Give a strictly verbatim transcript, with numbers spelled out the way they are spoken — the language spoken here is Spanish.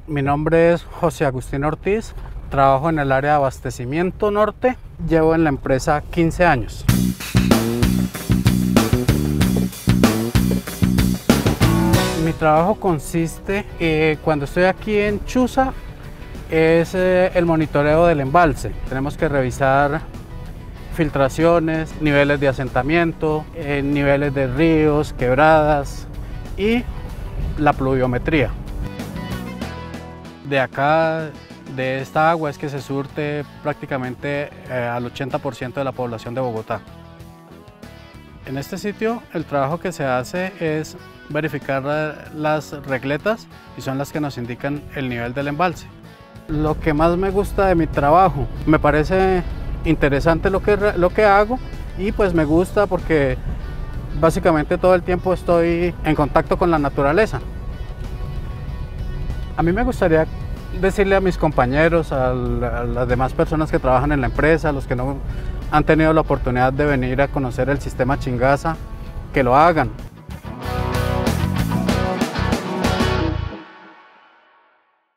Mi nombre es José Agustín Ortiz, trabajo en el área de abastecimiento norte, llevo en la empresa quince años. Mi trabajo consiste, eh, cuando estoy aquí en Chuza, es eh, el monitoreo del embalse. Tenemos que revisar filtraciones, niveles de asentamiento, eh, niveles de ríos, quebradas y la pluviometría. De acá, de esta agua, es que se surte prácticamente eh, al ochenta por ciento de la población de Bogotá. En este sitio el trabajo que se hace es verificar las regletas y son las que nos indican el nivel del embalse. Lo que más me gusta de mi trabajo, me parece interesante lo que, lo que hago y pues me gusta porque básicamente todo el tiempo estoy en contacto con la naturaleza. A mí me gustaría decirle a mis compañeros, a las demás personas que trabajan en la empresa, a los que no han tenido la oportunidad de venir a conocer el sistema Chingaza, que lo hagan,